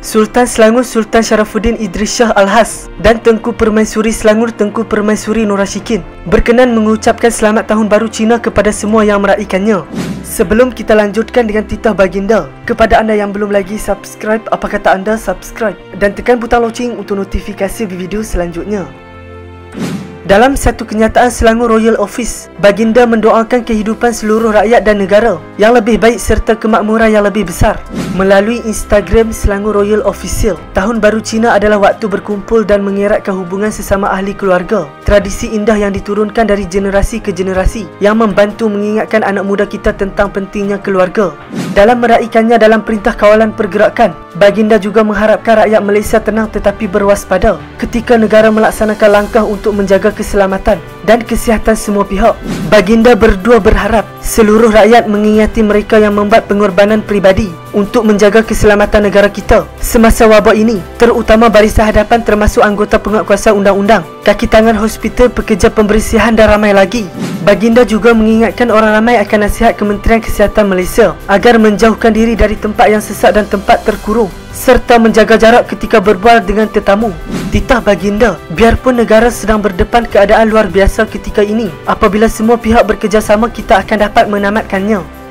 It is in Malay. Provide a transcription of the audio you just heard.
Sultan Selangor Sultan Sharafuddin Idris Shah Alhas dan Tengku Permaisuri Selangor Tengku Permaisuri Nur Rashikin berkenan mengucapkan selamat tahun baru Cina kepada semua yang meraihkannya. Sebelum kita lanjutkan dengan titah baginda, kepada anda yang belum lagi subscribe, apa kata anda subscribe dan tekan butang loceng untuk notifikasi video selanjutnya. Dalam satu kenyataan Selangor Royal Office, baginda mendoakan kehidupan seluruh rakyat dan negara yang lebih baik serta kemakmuran yang lebih besar. Melalui Instagram Selangor Royal Official, Tahun Baru Cina adalah waktu berkumpul dan mengeratkan hubungan sesama ahli keluarga. Tradisi indah yang diturunkan dari generasi ke generasi yang membantu mengingatkan anak muda kita tentang pentingnya keluarga. Dalam meraihkannya dalam Perintah Kawalan Pergerakan, baginda juga mengharapkan rakyat Malaysia tenang tetapi berwaspada ketika negara melaksanakan langkah untuk menjaga keselamatan dan kesihatan semua pihak. Baginda berdua berharap seluruh rakyat mengingati mereka yang membuat pengorbanan peribadi untuk menjaga keselamatan negara kita semasa wabak ini, terutama barisan hadapan termasuk anggota penguatkuasa undang-undang, kaki tangan hospital, pekerja pembersihan dan ramai lagi. Baginda juga mengingatkan orang ramai akan nasihat Kementerian Kesihatan Malaysia agar menjauhkan diri dari tempat yang sesak dan tempat terkurung serta menjaga jarak ketika berbual dengan tetamu. Titah baginda, biarpun negara sedang berdepan keadaan luar biasa ketika ini, apabila semua pihak bekerjasama kita akan dapat menamatkannya.